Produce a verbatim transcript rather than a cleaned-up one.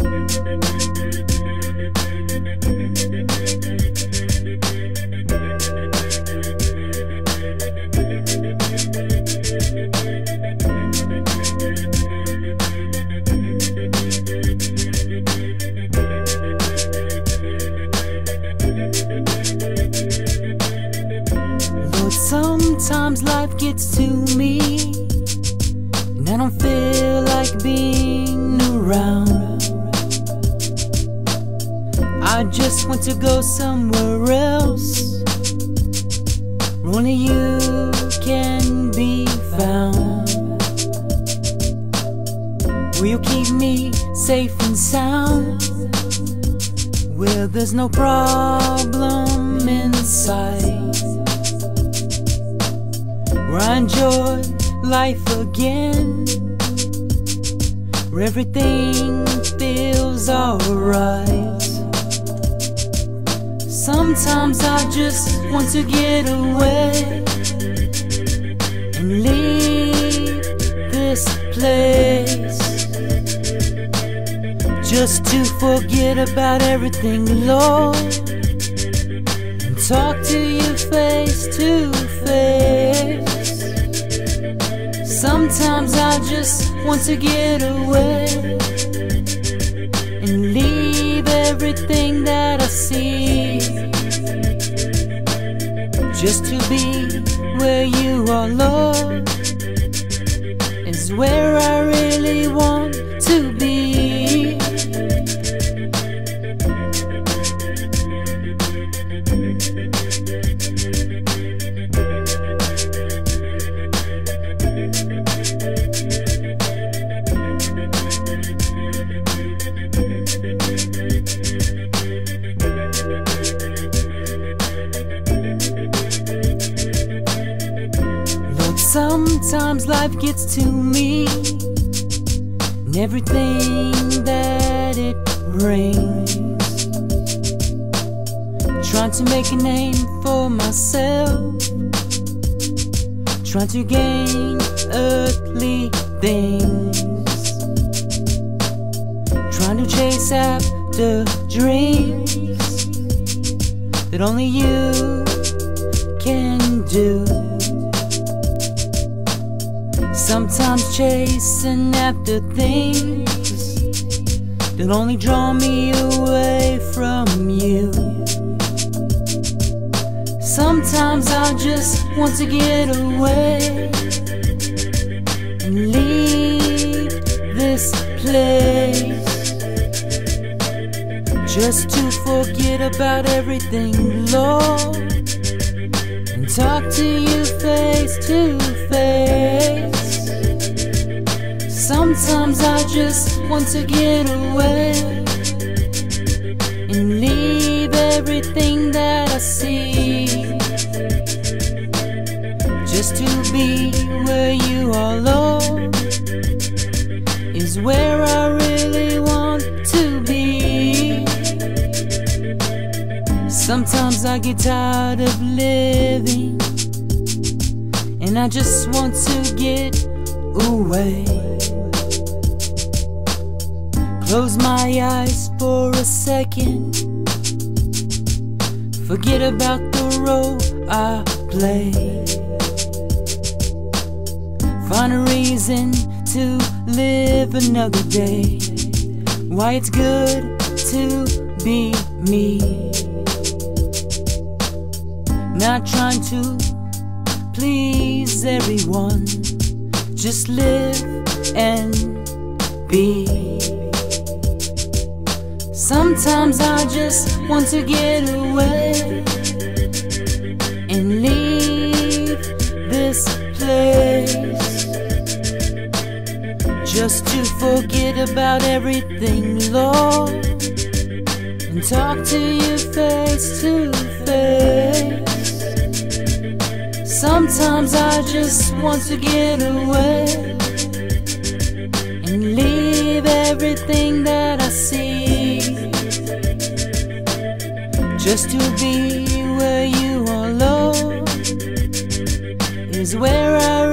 Sometimes life gets to me, and I don't feel like being around. I just want to go somewhere else, where only you can be found, where you keep me safe and sound, where there's no problem in sight, where I enjoy life again, where everything feels alright. Sometimes I just want to get away and leave this place, just to forget about everything, Lord, and talk to you face to face. Sometimes I just want to get away and leave everything that I see, just to be where you are, Lord, is where I really want to be. Sometimes life gets to me, and everything that it brings, trying to make a name for myself, trying to gain earthly things, trying to chase after dreams that only you can do. Sometimes chasing after things that only draw me away from you. Sometimes I just want to get away and leave this place, just to forget about everything, Lord, and talk to you face to face. Sometimes I just want to get away and leave everything that I see, just to be where you are, Lord, is where I really want to be. Sometimes I get tired of living, and I just want to get away. Close my eyes for a second, forget about the role I play, find a reason to live another day, why it's good to be me, not trying to please everyone, just live and be. Sometimes I just want to get away and leave this place, just to forget about everything, Lord, and talk to you face to face. Sometimes I just want to get away and leave everything that I see, just to be where you are, Lord, is where I